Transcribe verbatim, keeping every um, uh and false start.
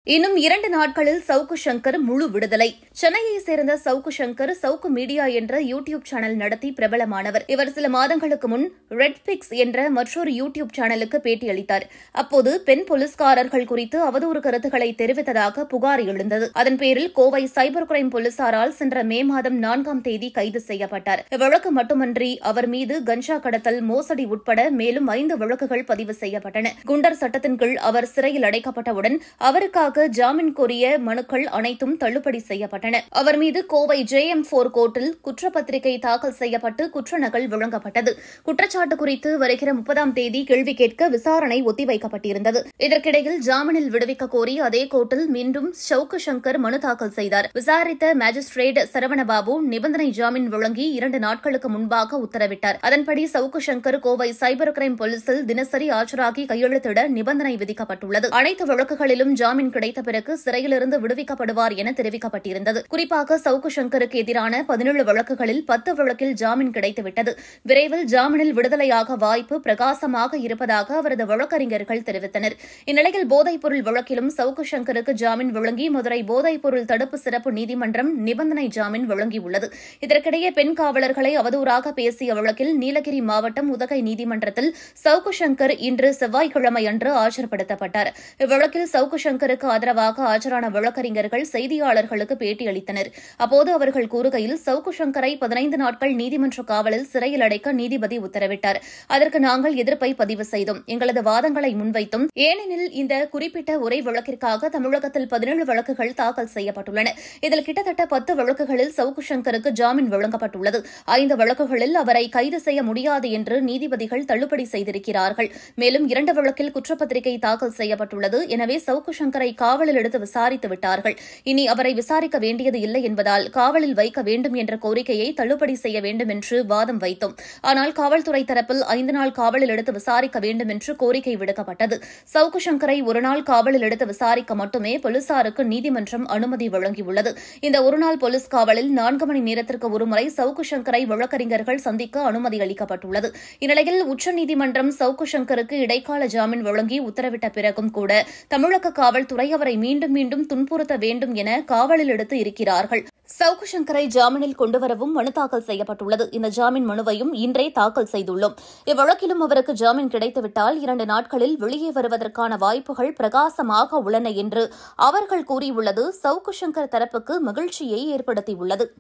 இன்னும் இரண்டு நாட்களில் சவுக்கு சங்கர் முழு விடுதலை. சென்னையைச் சேர்ந்த சவுக்கு சங்கர் சவுக்கு மீடியா என்ற யூ டியூப் சேனல் நடத்தி பிரபலமானவர். இவர் சில மாதங்களுக்கு முன் ரெட் பிக்ஸ் என்ற மற்றொரு யூ டியூப் சேனலுக்கு பேட்டியளித்தார். அப்போது பெண் போலீஸ்காரர்கள் குறித்து அவதூறு கருத்துக்களை தெரிவித்ததாக புகார் எழுந்தது. அதன் பேரில் கோவை சைபர் கிரைம் போலீசாரால் சென்ற மே மாதம் நான்காம் தேதி கைது செய்யப்பட்டார். இவ்வழக்கு மட்டுமன்றி அவர் மீது கஞ்சா கடத்தல், மோசடி உட்பட மேலும் ஐந்து வழக்குகள் பதிவு செய்யப்பட்டன. குண்டர் சட்டத்தின் கீழ் அவர் சிறையில் அடைக்கப்பட்டவுடன் அவருக்காக ஜாமீன் கோரிய மனுக்கள் அனைத்தும் தள்ளுபடி செய்யப்பட்டன. அவர் மீது கோவை ஜே எம் போர் கோர்ட்டில் குற்றப்பத்திரிகை தாக்கல் செய்யப்பட்டு குற்ற நகல் வழங்கப்பட்டது. குற்றச்சாட்டு குறித்து வருகிற முப்பதாம் தேதி கேள்வி கேட்க விசாரணை ஒத்திவைக்கப்பட்டிருந்தது. இதற்கிடையில் ஜாமீனில் விடுவிக்க கோரி அதே கோர்ட்டில் மீண்டும் சவுக்கு சங்கர் மனு தாக்கல் செய்தார். விசாரித்த மாஜிஸ்ட்ரேட் சரவணபாபு நிபந்தனை ஜாமீன் வழங்கி இரண்டு நாட்களுக்கு முன்பாக உத்தரவிட்டார். அதன்படி சவுக்கு சங்கர் கோவை சைபர் கிரைம் போலீசில் தினசரி ஆஜராகி கையெழுத்திட நிபந்தனை விதிக்கப்பட்டுள்ளது. அனைத்து வழக்குகளிலும் ஜாமீன் கிடைத்த பிறகு சிறையிலிருந்து விடுவிக்கப்படுவார் என தெரிவிக்கப்பட்டிருந்தது. குறிப்பாக சவுக்கு சங்கருக்கு எதிரான பதினேழு வழக்குகளில் பத்து வழக்கில் ஜாமீன் கிடைத்துவிட்டது. விரைவில் ஜாமீனில் விடுதலையாக வாய்ப்பு பிரகாசமாக இருப்பதாக அவரது வழக்கறிஞர்கள் தெரிவித்தனர். இந்நிலையில் போதைப்பொருள் வழக்கிலும் சவுக்கு சங்கருக்கு ஜாமீன் வழங்கி மதுரை போதைப்பொருள் தடுப்பு சிறப்பு நீதிமன்றம் நிபந்தனை ஜாமீன் வழங்கியுள்ளது. இதற்கிடையே பெண் காவலர்களை அவதூறாக பேசிய வழக்கில் நீலகிரி மாவட்டம் உதகை நீதிமன்றத்தில் சவுக்கு சங்கர் இன்று செவ்வாய்க்கிழமை அன்று ஆஜர்படுத்தப்பட்டார். இவ்வழக்கில் சவுக்கு சங்கருக்கு ஆதரவாக ஆஜரான வழக்கறிஞர்கள் செய்தியாளர்களுக்கு பேட்டியளித்தனர். அப்போது அவர்கள் கூறுகையில், சவுக்கு சங்கரை பதினைந்து நாட்கள் நீதிமன்ற காவலில் சிறையில் அடைக்க நீதிபதி உத்தரவிட்டார். அதற்கு நாங்கள் எதிர்ப்பை பதிவு செய்தோம். எங்களது வாதங்களை முன்வைத்தும். ஏனெனில் இந்த குறிப்பிட்ட ஒரே வழக்கிற்காக தமிழகத்தில் பதினேழு வழக்குகள் தாக்கல் செய்யப்பட்டுள்ளன. இதில் கிட்டத்தட்ட பத்து வழக்குகளில் சவுக்கு சங்கருக்கு ஜாமீன் வழங்கப்பட்டுள்ளது. ஐந்து வழக்குகளில் அவரை கைது செய்ய முடியாது என்று நீதிபதிகள் தள்ளுபடி செய்திருக்கிறார்கள். மேலும் இரண்டு வழக்கில் குற்றப்பத்திரிகை தாக்கல் செய்யப்பட்டுள்ளது. எனவே சவுக்கு சங்கரை காவலில் எடுத்து விசாரித்து விட்டார்கள். இனி அவரை விசாரிக்க வேண்டியது இல்லை என்பதால் காவலில் வைக்க வேண்டும் என்ற கோரிக்கையை தள்ளுபடி செய்ய வேண்டும் என்று வாதம் வைத்தோம். ஆனால் காவல்துறை தரப்பில் ஐந்து நாள் காவலில் எடுத்து விசாரிக்க வேண்டும் என்று கோரிக்கை விடுக்கப்பட்டது. சவுக்கு சங்கரை ஒருநாள் காவலில் எடுத்து விசாரிக்க மட்டுமே போலீசாருக்கு நீதிமன்றம் அனுமதி வழங்கியுள்ளது. இந்த ஒருநாள் போலீஸ் காவலில் நான்கு மணி நேரத்திற்கு ஒருமுறை சவுக்கு சங்கரை வழக்கறிஞர்கள் சந்திக்க அனுமதி அளிக்கப்பட்டுள்ளது. இந்நிலையில் உச்சநீதிமன்றம் சவுக்கு சங்கருக்கு இடைக்கால ஜாமீன் வழங்கி உத்தரவிட்ட பிறகும் கூட தமிழக காவல்துறை அவரை மீண்டும் மீண்டும் துன்புறுத்த வேண்டும் என காவலில் எடுத்து இருக்கிறார்கள். சவுக்கு சங்கரை ஜாமீனில் கொண்டுவரவும் மனு தாக்கல் செய்யப்பட்டுள்ளது. இந்த ஜாமீன் மனுவையும் இன்றே தாக்கல் செய்துள்ளோம். இவ்வழக்கிலும் அவருக்கு ஜாமீன் கிடைத்துவிட்டால் இரண்டு நாட்களில் வெளியே வருவதற்கான வாய்ப்புகள் பிரகாசமாக உள்ளன என்று அவர்கள் கூறியுள்ளது சவுக்கு சங்கர் தரப்புக்கு மகிழ்ச்சியை ஏற்படுத்தியுள்ளது.